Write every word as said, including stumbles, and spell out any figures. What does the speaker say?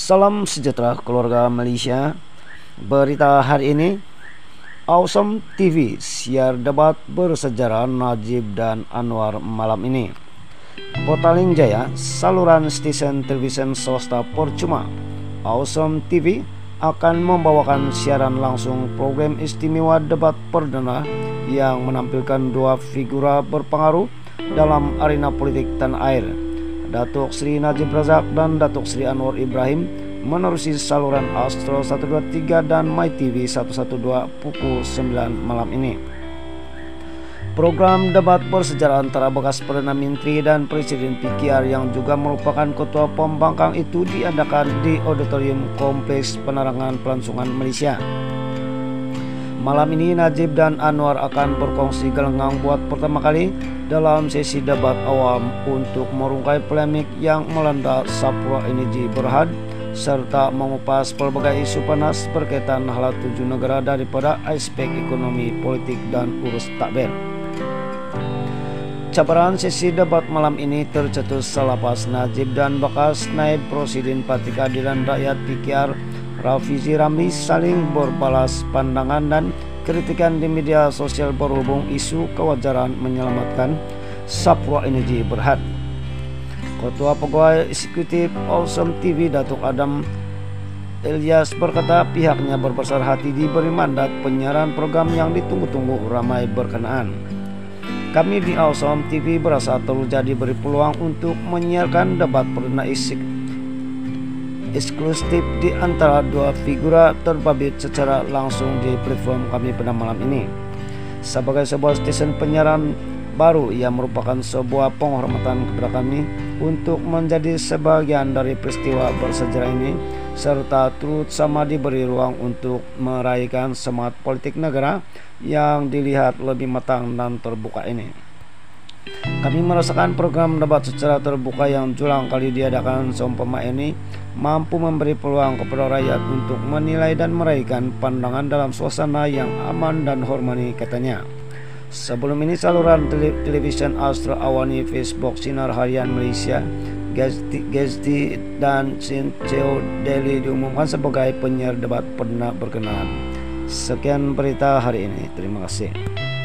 Salam sejahtera keluarga Malaysia. Berita hari ini, Awesome T V siar debat bersejarah Najib dan Anwar malam ini. Petaling Jaya, saluran stesen televisi swasta percuma. Awesome T V akan membawakan siaran langsung program istimewa debat perdana yang menampilkan dua figura berpengaruh dalam arena politik tanah air, Datuk Seri Najib Razak dan Datuk Seri Anwar Ibrahim, menerusi saluran Astro seratus dua puluh tiga dan MyTV seratus dua belas pukul sembilan malam ini. Program debat bersejarah antara bekas Perdana Menteri dan Presiden P K R yang juga merupakan Ketua Pembangkang itu diadakan di Auditorium Kompleks Penerangan Pelancongan Malaysia. Malam ini Najib dan Anwar akan berkongsi gelenggang buat pertama kali dalam sesi debat awam untuk merungkai polemik yang melanda Sapura Energy Berhad serta mengupas pelbagai isu panas berkaitan hala tuju negara daripada aspek ekonomi, politik dan urus takbir. Cabaran sesi debat malam ini tercetus selepas Najib dan bekas Naib Presiden Parti Keadilan Rakyat P K R Rafizi Ramli saling berbalas pandangan dan kritikan di media sosial berhubung isu kewajaran menyelamatkan Sapura Energy Berhad. Ketua Pegawai Eksekutif Awesome T V Datuk Adam Ilyas berkata pihaknya berbesar hati diberi mandat penyiaran program yang ditunggu-tunggu ramai berkenaan. Kami di Awesome T V berasa terjadi beri peluang untuk menyiarkan debat perdana eksklusif di antara dua figura terbabit secara langsung di platform kami pada malam ini. Sebagai sebuah stesen penyiaran baru, ia merupakan sebuah penghormatan kepada kami untuk menjadi sebagian dari peristiwa bersejarah ini, serta turut sama diberi ruang untuk meraihkan semangat politik negara yang dilihat lebih matang dan terbuka ini. Kami merasakan program debat secara terbuka yang julang kali diadakan seumpama ini mampu memberi peluang kepada rakyat untuk menilai dan meraihkan pandangan dalam suasana yang aman dan hormati, katanya. Sebelum ini saluran tele televisi Astro Awani, Facebook Sinar Harian Malaysia, Gazdi dan Sinceo Daily diumumkan sebagai penyiar debat perdana berkenaan. Sekian berita hari ini. Terima kasih.